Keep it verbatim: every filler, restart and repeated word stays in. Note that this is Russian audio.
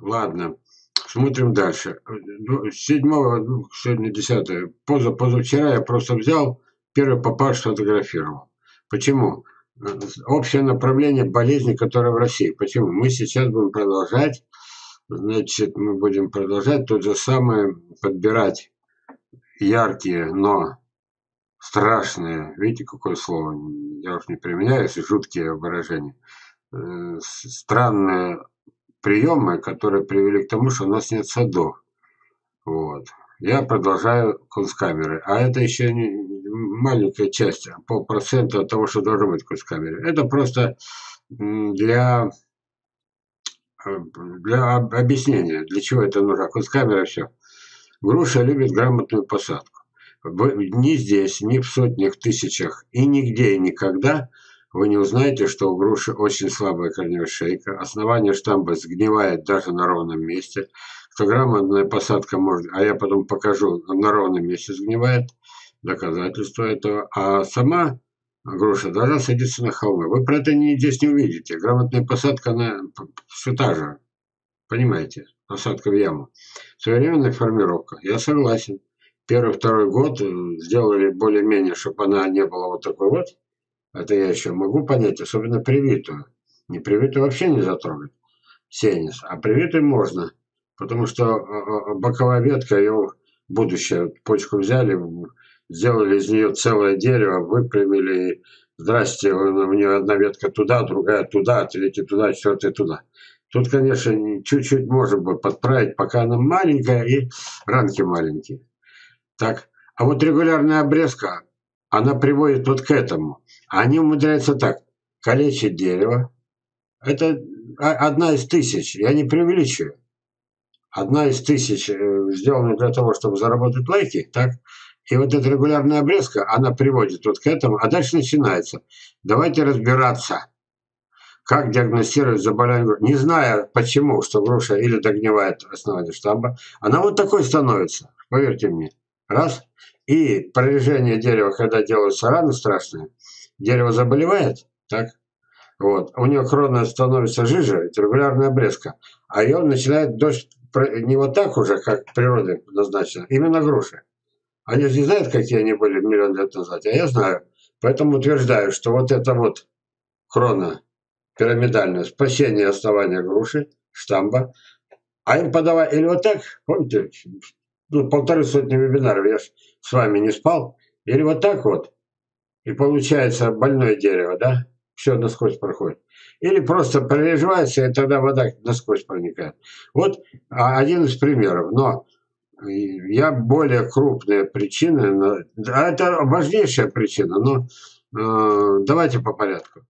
Ладно, смотрим дальше. Э, ну, седьмого, ну, сегодня десятое, поза позавчера я просто взял, первый попавший сфотографировал. Почему? Э, общее направление болезни, которая в России. Почему? Мы сейчас будем продолжать, значит, мы будем продолжать то же самое, подбирать яркие, но страшные, видите, какое слово, я уж не применяю, если жуткие выражения, э, странные приемы, которые привели к тому, что у нас нет садов. Вот. Я продолжаю кунсткамеры. А это еще не маленькая часть, а полпроцента от того, что должно быть в кунсткамере. Это просто для, э, для объяснения, для чего это нужно. Кунсткамера все. Груша любит грамотную посадку. Ни здесь, ни в сотнях, тысячах и нигде и никогда вы не узнаете, что у груши очень слабая корневая шейка, основание штамба сгнивает даже на ровном месте, что грамотная посадка может, а я потом покажу, на ровном месте сгнивает, доказательство этого, а сама груша должна садиться на холмы. Вы про это не, здесь не увидите. Грамотная посадка, она все та же, понимаете, посадка в яму. Современная формировка, я согласен. Первый, второй год сделали более-менее, чтобы она не была вот такой вот. Это я еще могу понять, особенно привитую. Не привитую вообще нельзя трогать, сеянец, а привитую можно, потому что боковая ветка, ее будущее, почку взяли, сделали из нее целое дерево, выпрямили, здрасте, у нее одна ветка туда, другая туда, третья туда, четвертая туда. Тут, конечно, чуть-чуть можно бы подправить, пока она маленькая и ранки маленькие. Так, а вот регулярная обрезка, она приводит вот к этому. Они умудряются так, калечить дерево. Это одна из тысяч, я не преувеличиваю. Одна из тысяч, сделана для того, чтобы заработать лайки, так? И вот эта регулярная обрезка, она приводит вот к этому, а дальше начинается. Давайте разбираться, как диагностировать заболевание, не зная почему, что груша или догнивает основание штамба, она вот такой становится, поверьте мне. Раз. И прорежение дерева, когда делаются раны страшные, дерево заболевает, так? Вот. У нее крона становится жиже, это регулярная обрезка. А ее начинает дождь не вот так уже, как природой назначено, именно груши. Они же не знают, какие они были миллион лет назад, а я знаю. Поэтому утверждаю, что вот это вот крона пирамидальное спасение основания груши, штамба, а им подавать или вот так, помните, ну, полторы сотни вебинаров, я ж с вами не спал, или вот так вот, и получается больное дерево, да, все насквозь проходит. Или просто прореживается, и тогда вода насквозь проникает. Вот один из примеров. Но я более крупные причины, а это важнейшая причина, но э, давайте по порядку.